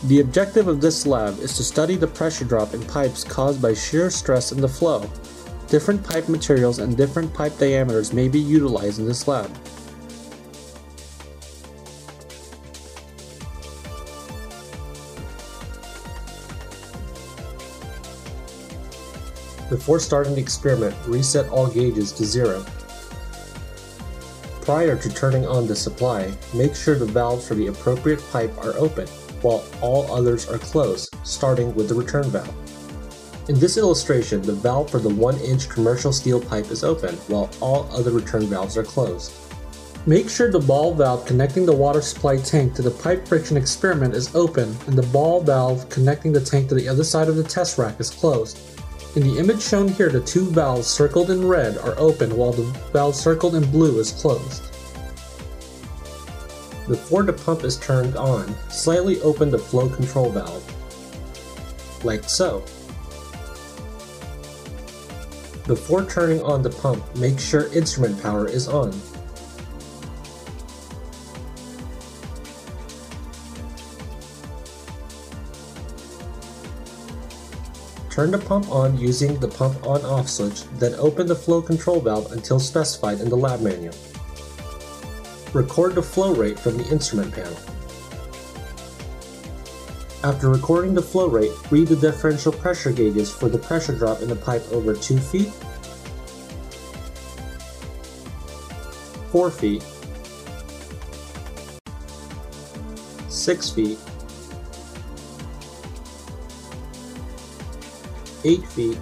The objective of this lab is to study the pressure drop in pipes caused by shear stress in the flow. Different pipe materials and different pipe diameters may be utilized in this lab. Before starting the experiment, reset all gauges to 0. Prior to turning on the supply, make sure the valves for the appropriate pipe are open, while all others are closed, starting with the return valve. In this illustration, the valve for the 1-inch commercial steel pipe is open, while all other return valves are closed. Make sure the ball valve connecting the water supply tank to the pipe friction experiment is open and the ball valve connecting the tank to the other side of the test rack is closed. In the image shown here, the two valves circled in red are open while the valve circled in blue is closed. Before the pump is turned on, slightly open the flow control valve, like so. Before turning on the pump, make sure instrument power is on. Turn the pump on using the pump on-off switch, then open the flow control valve until specified in the lab manual. Record the flow rate from the instrument panel. After recording the flow rate, read the differential pressure gauges for the pressure drop in the pipe over 2 feet, 4 feet, 6 feet, 8 feet,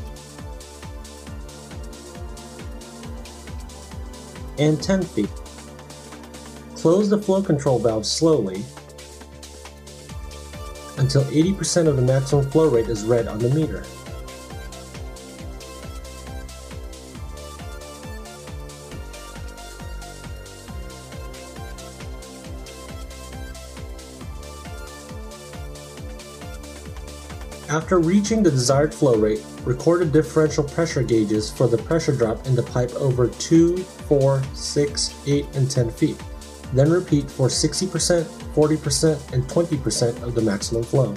and 10 feet. Close the flow control valve slowly until 80% of the maximum flow rate is read on the meter. After reaching the desired flow rate, record the differential pressure gauges for the pressure drop in the pipe over 2, 4, 6, 8, and 10 feet. Then repeat for 60%, 40%, and 20% of the maximum flow.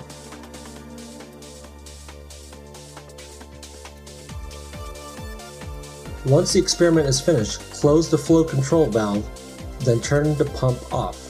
Once the experiment is finished, close the flow control valve, then turn the pump off.